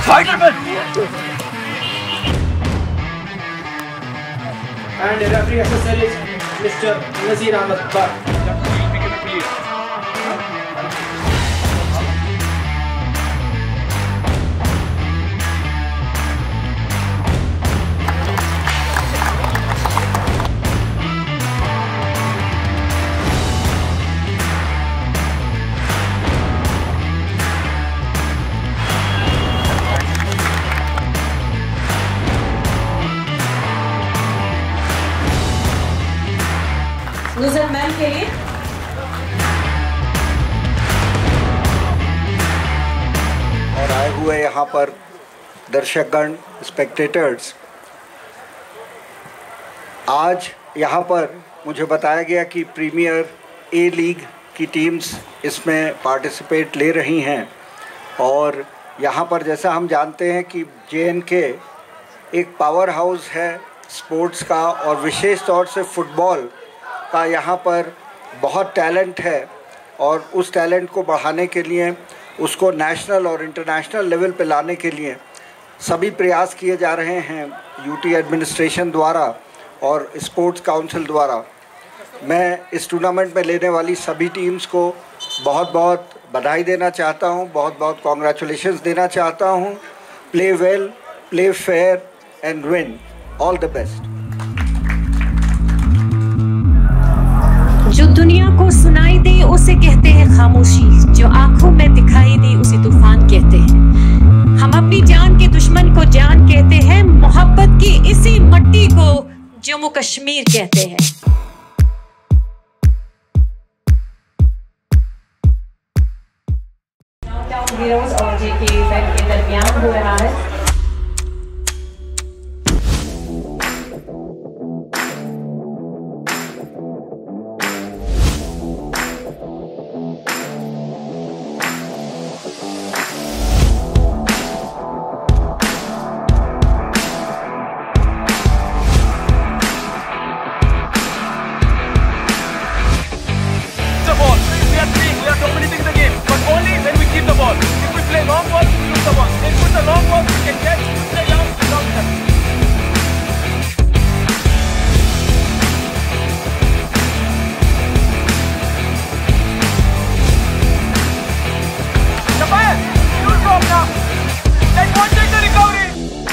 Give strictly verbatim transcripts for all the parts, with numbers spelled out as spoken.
Fight! And the referee assessor is Mister Nazir Ahmed Bar. New Zealand के लिए और आए हुए यहाँ पर दर्शकगण, स्पेक्टेटर्स, आज यहाँ पर मुझे बताया गया कि प्रीमियर ए लीग की टीम्स इसमें पार्टिसिपेट ले रही हैं। और यहाँ पर जैसा हम जानते हैं कि जे एन के एक पावर हाउस है स्पोर्ट्स का, और विशेष तौर से फुटबॉल का यहाँ पर बहुत टैलेंट है, और उस टैलेंट को बढ़ाने के लिए, उसको नेशनल और इंटरनेशनल लेवल पे लाने के लिए सभी प्रयास किए जा रहे हैं यूटी एडमिनिस्ट्रेशन द्वारा और स्पोर्ट्स काउंसिल द्वारा। मैं इस टूर्नामेंट में लेने वाली सभी टीम्स को बहुत बहुत बधाई देना चाहता हूँ, बहुत बहुत कॉन्ग्रेचुलेशंस देना चाहता हूँ। Play well, play fair and win. All the best. जो दुनिया को सुनाई दे उसे कहते हैं खामोशी, जो आंखों में दिखाई दे उसे तूफान कहते हैं। हम अपनी जान के दुश्मन को जान कहते हैं, मोहब्बत की इसी मट्टी को जम्मू कश्मीर कहते हैं। हीरोज और जेके बैंक के दरमियान हो रहा है। If we play long ball, we lose the ball. If we put the long ball, we can catch, play down, long term. Japan, you drop now. Let one take the recovery.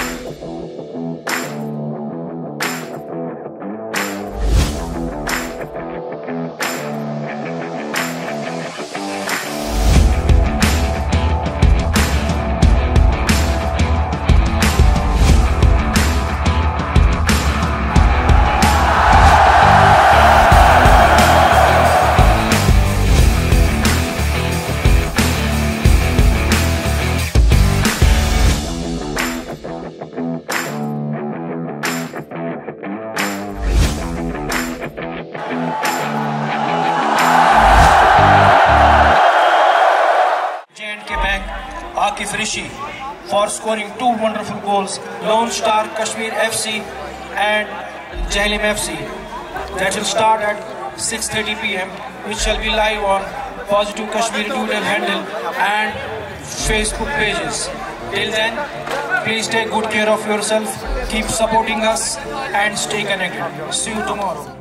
Akif Rishi for scoring two wonderful goals, Lone Star Kashmir F C and Jhelum F C. That will start at six thirty p m which shall be live on Positive Kashmir Twitter handle and Facebook pages. Till then, please take good care of yourself, keep supporting us and stay connected. See you tomorrow.